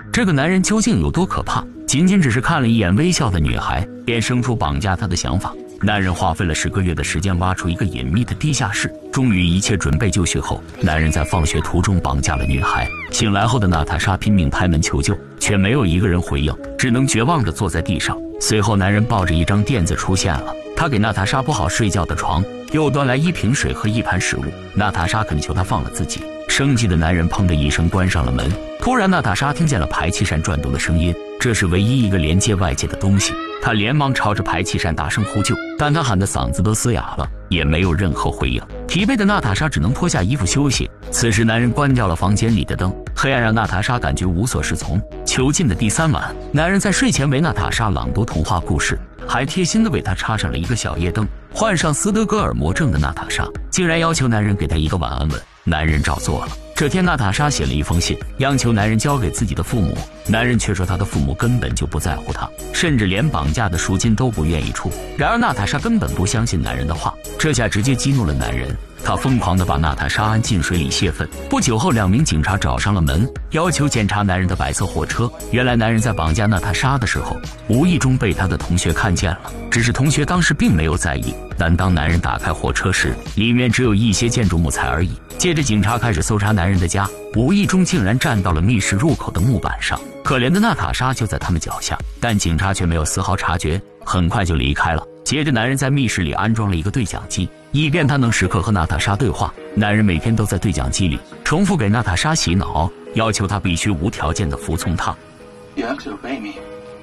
这个男人究竟有多可怕？仅仅只是看了一眼微笑的女孩，便生出绑架她的想法。男人花费了10个月的时间挖出一个隐秘的地下室，终于一切准备就绪后，男人在放学途中绑架了女孩。醒来后的娜塔莎拼命拍门求救，却没有一个人回应，只能绝望地坐在地上。随后男人抱着一张垫子出现了，他给娜塔莎铺好睡觉的床，又端来1瓶水和1盘食物。娜塔莎恳求他放了自己，生气的男人砰的一声关上了门。突然娜塔莎听见了排气扇转动的声音，这是唯一一个连接外界的东西。她连忙朝着排气扇大声呼救，但她喊的嗓子都嘶哑了，也没有任何回应。疲惫的娜塔莎只能脱下衣服休息。此时男人关掉了房间里的灯，黑暗让娜塔莎感觉无所适从。囚禁的第3晚，男人在睡前为娜塔莎朗读童话故事，还贴心地为她插上了一个小夜灯。患上斯德哥尔摩症的娜塔莎竟然要求男人给她一个晚安吻，男人照做了。这天娜塔莎写了一封信，央求男人交给自己的父母，男人却说他的父母根本就不在乎他，甚至连绑架的赎金都不愿意出。然而娜塔莎根本不相信男人的话，这下直接激怒了男人，他疯狂地把娜塔莎按进水里泄愤。不久后2名警察找上了门，要求检查男人的白色货车。原来男人在绑架娜塔莎的时候无意中被他的同学看见了，只是同学当时并没有在意，但当男人打开货车时，里面只有一些建筑木材而已。接着警察开始搜查男人的家，无意中竟然站到了密室入口的木板上，可怜的娜塔莎就在他们脚下，但警察却没有丝毫察觉，很快就离开了。接着男人在密室里安装了一个对讲机，以便他能时刻和娜塔莎对话。男人每天都在对讲机里重复给娜塔莎洗脑，要求她必须无条件地服从他。 You have to obey me.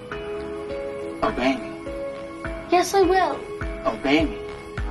Obey me. Yes, I will. Obey me.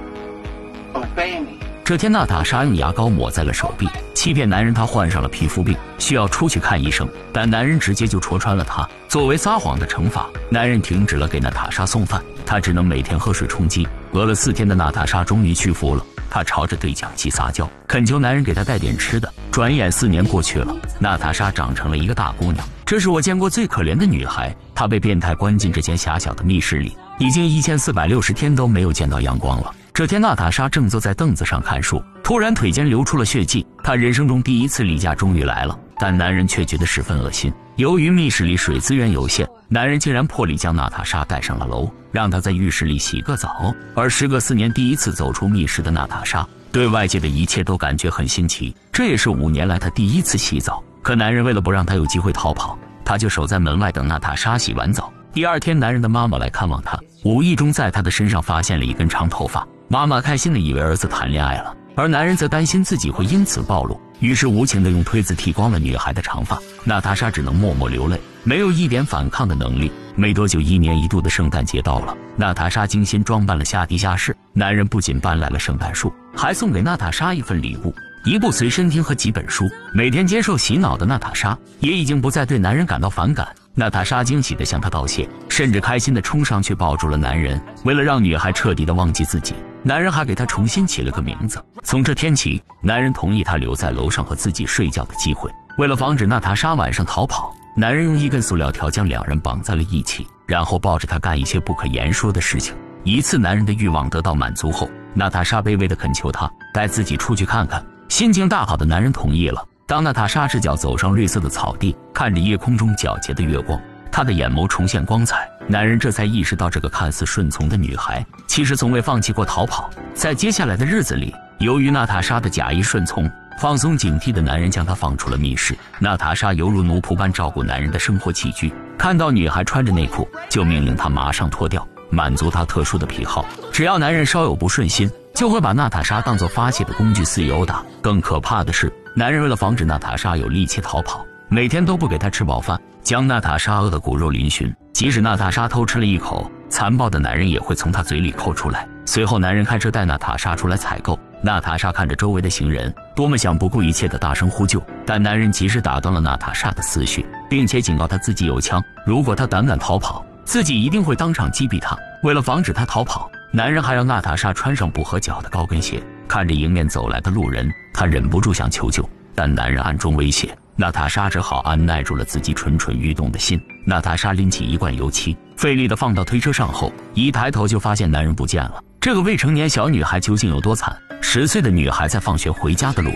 Obey me. 这天娜塔莎用牙膏抹在了手臂，欺骗男人她患上了皮肤病，需要出去看医生，但男人直接就戳穿了她。作为撒谎的惩罚，男人停止了给娜塔莎送饭，她只能每天喝水充饥。饿了4天的娜塔莎终于屈服了，她朝着对讲机撒娇，恳求男人给她带点吃的。转眼4年过去了，娜塔莎长成了一个大姑娘，这是我见过最可怜的女孩。她被变态关进这间狭小的密室里，已经1460天都没有见到阳光了。这天娜塔莎正坐在凳子上看书，突然腿间流出了血迹，她人生中第一次例假终于来了，但男人却觉得十分恶心。由于密室里水资源有限，男人竟然破例将娜塔莎带上了楼，让她在浴室里洗个澡。而时隔4年第一次走出密室的娜塔莎，对外界的一切都感觉很新奇，这也是5年来她第一次洗澡。可男人为了不让她有机会逃跑，他就守在门外等娜塔莎洗完澡。第2天，男人的妈妈来看望他，无意中在他的身上发现了一根长头发。妈妈开心的以为儿子谈恋爱了，而男人则担心自己会因此暴露，于是无情地用推子剃光了女孩的长发。娜塔莎只能默默流泪，没有一点反抗的能力。没多久，1年一度的圣诞节到了，娜塔莎精心装扮了下地下室。男人不仅搬来了圣诞树，还送给娜塔莎一份礼物，一部随身听和几本书。每天接受洗脑的娜塔莎也已经不再对男人感到反感。娜塔莎惊喜地向他道谢，甚至开心地冲上去抱住了男人。为了让女孩彻底地忘记自己，男人还给她重新起了个名字。从这天起，男人同意她留在楼上和自己睡觉的机会。为了防止娜塔莎晚上逃跑，男人用一根塑料条将2人绑在了一起，然后抱着她干一些不可言说的事情。一次男人的欲望得到满足后，娜塔莎卑微地恳求他带自己出去看看。心情大好的男人同意了。当娜塔莎赤脚走上绿色的草地，看着夜空中皎洁的月光，她的眼眸重现光彩。男人这才意识到，这个看似顺从的女孩其实从未放弃过逃跑。在接下来的日子里，由于娜塔莎的假意顺从，放松警惕的男人将她放出了密室。娜塔莎犹如奴仆般照顾男人的生活起居，看到女孩穿着内裤，就命令她马上脱掉，满足她特殊的癖好。只要男人稍有不顺心，就会把娜塔莎当作发泄的工具肆意殴打。更可怕的是，男人为了防止娜塔莎有力气逃跑，每天都不给她吃饱饭，将娜塔莎饿得骨肉嶙峋。即使娜塔莎偷吃了一口，残暴的男人也会从她嘴里抠出来。随后男人开车带娜塔莎出来采购。娜塔莎看着周围的行人，多么想不顾一切的大声呼救，但男人及时打断了娜塔莎的思绪，并且警告她自己有枪，如果她胆敢逃跑，自己一定会当场击毙她。为了防止她逃跑，男人还让娜塔莎穿上不合脚的高跟鞋。看着迎面走来的路人，他忍不住想求救，但男人暗中威胁，娜塔莎只好按耐住了自己蠢蠢欲动的心。娜塔莎拎起一罐油漆，费力地放到推车上后，一抬头就发现男人不见了。这个未成年小女孩究竟有多惨？10岁的女孩在放学回家的路上，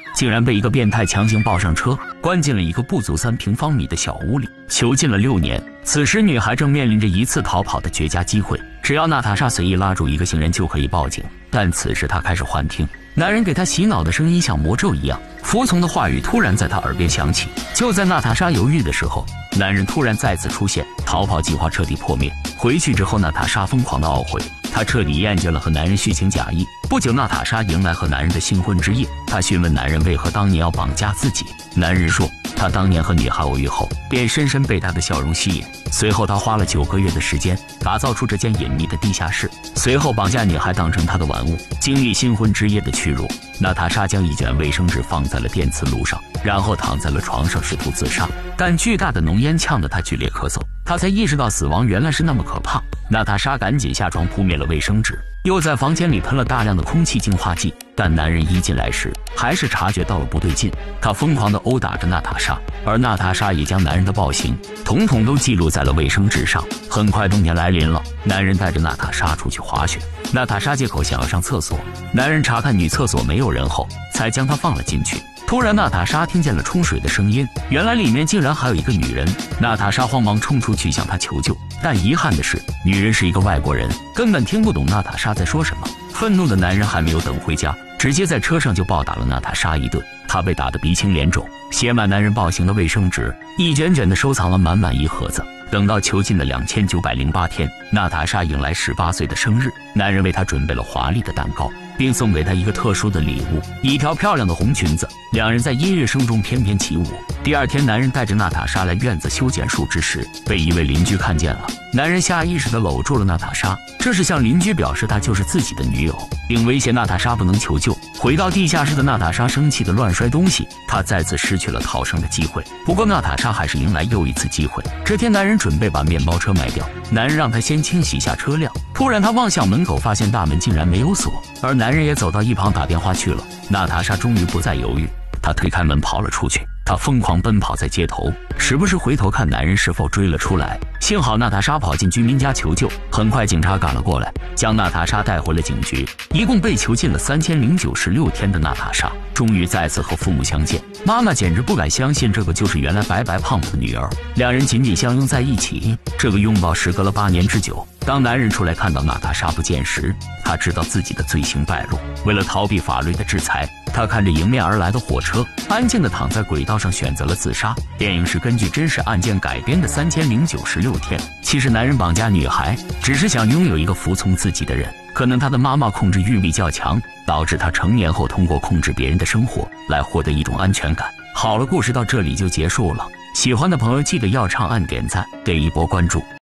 竟然被一个变态强行抱上车，关进了一个不足3平方米的小屋里，囚禁了6年。此时女孩正面临着一次逃跑的绝佳机会，只要娜塔莎随意拉住一个行人就可以报警。但此时她开始幻听，男人给她洗脑的声音像魔咒一样，服从的话语突然在她耳边响起。就在娜塔莎犹豫的时候，男人突然再次出现，逃跑计划彻底破灭。回去之后，娜塔莎疯狂的懊悔，她彻底厌倦了和男人虚情假意。不久，娜塔莎迎来和男人的新婚之夜，她询问男人为何当年要绑架自己。男人说，他当年和女孩偶遇后，便深深被她的笑容吸引。随后，他花了9个月的时间，打造出这间隐秘的地下室，随后绑架女孩当成他的玩物。经历新婚之夜的屈辱，娜塔莎将一卷卫生纸放在了电磁炉上，然后躺在了床上试图自杀。但巨大的浓烟呛得她剧烈咳嗽，她才意识到死亡原来是那么可怕。娜塔莎赶紧下床扑灭了卫生纸，又在房间里喷了大量的空气净化剂。但男人一进来时，还是察觉到了不对劲，他疯狂地殴打着娜塔莎，而娜塔莎也将男人的暴行统统都记录在了卫生纸上。很快冬天来临了，男人带着娜塔莎出去滑雪，娜塔莎借口想要上厕所，男人查看女厕所没有人后，才将她放了进去。突然，娜塔莎听见了冲水的声音，原来里面竟然还有一个女人。娜塔莎慌忙冲出去向她求救，但遗憾的是，女人是一个外国人，根本听不懂娜塔莎在说什么。愤怒的男人还没有等回家，直接在车上就暴打了娜塔莎一顿，她被打得鼻青脸肿，写满男人暴行的卫生纸一卷卷的收藏了满满一盒子。等到囚禁的2908天，娜塔莎迎来18岁的生日，男人为她准备了华丽的蛋糕，并送给她一个特殊的礼物，一条漂亮的红裙子。两人在音乐声中翩翩起舞。第二天，男人带着娜塔莎来院子修剪树枝时，被一位邻居看见了。男人下意识地搂住了娜塔莎，这是向邻居表示他就是自己的女友，并威胁娜塔莎不能求救。回到地下室的娜塔莎生气地乱摔东西，她再次失去了逃生的机会。不过娜塔莎还是迎来又一次机会。这天，男人准备把面包车卖掉，男人让他先清洗一下车辆。突然，他望向门口，发现大门竟然没有锁，而男人也走到一旁打电话去了。娜塔莎终于不再犹豫，她推开门跑了出去。她疯狂奔跑在街头，时不时回头看男人是否追了出来。幸好娜塔莎跑进居民家求救，很快警察赶了过来，将娜塔莎带回了警局。一共被囚禁了3096天的娜塔莎，终于再次和父母相见。妈妈简直不敢相信，这个就是原来白白胖胖的女儿。两人紧紧相拥在一起，这个拥抱时隔了8年之久。当男人出来看到娜塔莎不见时，他知道自己的罪行败露。为了逃避法律的制裁，他看着迎面而来的火车，安静地躺在轨道上，选择了自杀。电影是根据真实案件改编的3096天。其实男人绑架女孩，只是想拥有一个服从自己的人。可能他的妈妈控制欲力较强，导致他成年后通过控制别人的生活来获得一种安全感。好了，故事到这里就结束了。喜欢的朋友记得要长按点赞，给一波关注。